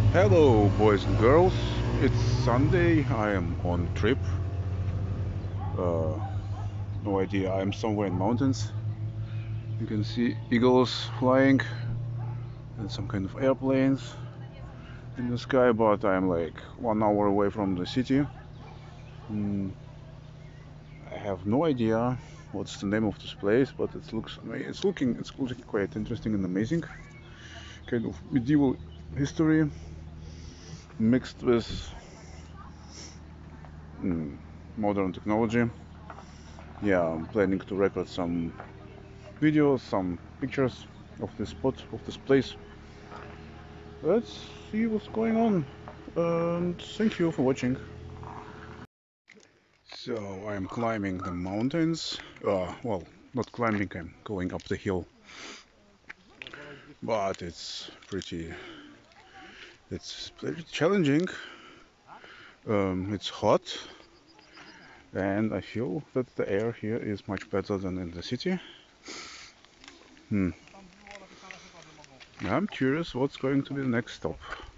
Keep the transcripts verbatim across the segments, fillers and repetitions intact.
Hello, boys and girls. It's Sunday. I am on trip. Uh, no idea. I am somewhere in mountains. You can see eagles flying and some kind of airplanes in the sky, but I'm like one hour away from the city. Mm, I have no idea what's the name of this place, but it looks ama- it's looking it's looking quite interesting and amazing. Kind of medieval history mixed with mm, modern technology. Yeah, I'm planning to record some videos, some pictures of this spot, of this place. Let's see what's going on. And thank you for watching. So I'm climbing the mountains. Uh, well, not climbing, I'm going up the hill. But it's pretty, it's pretty challenging. Um, it's hot, and I feel that the air here is much better than in the city. Hmm. I'm curious what's going to be the next stop.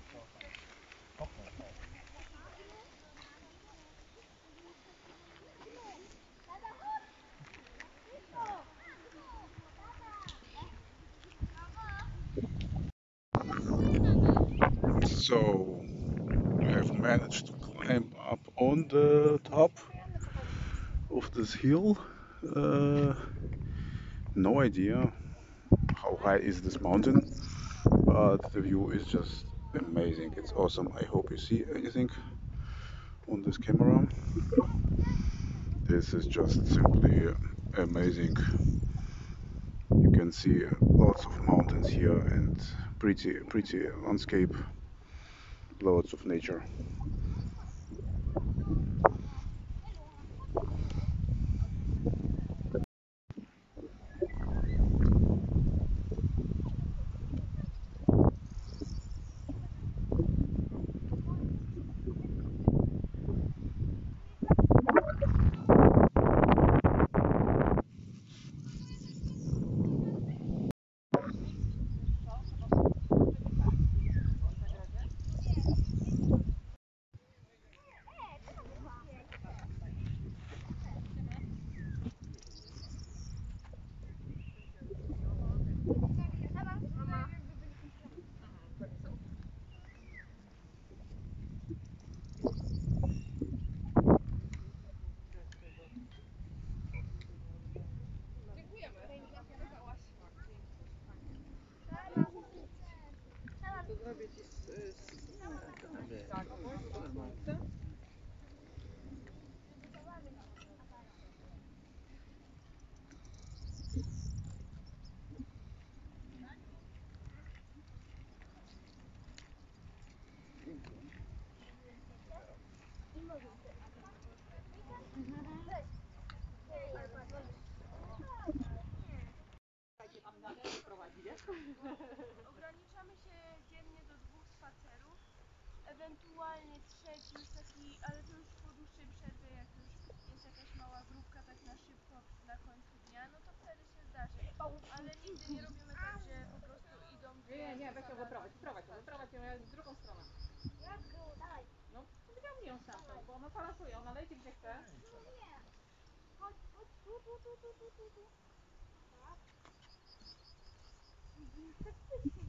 So I have managed to climb up on the top of this hill. Uh, no idea how high is this mountain, but the view is just amazing. It's awesome. I hope you see anything on this camera. This is just simply amazing. You can see lots of mountains here and pretty, pretty landscape, lots of nature. Ograniczamy się dziennie do dwóch spacerów, ewentualnie trzeci już taki, ale to już po dłuższej przerwie, jak już jest jakaś mała grupka tak na szybko na końcu dnia, no to wtedy się zdarzy. Ale nigdy nie robimy tak, że po prostu idą dwie Nie, nie, weź ją zasada wyprowadź, na wyprowadź ją, spacer. wyprowadź ją, ja w drugą stronę. No, wyciągnij ją stamtąd, bo ona balansuje, ona leci gdzie chce. Chodź, chodź, tu, tu, tu, tu, tu, tu, tu. Tak. Tak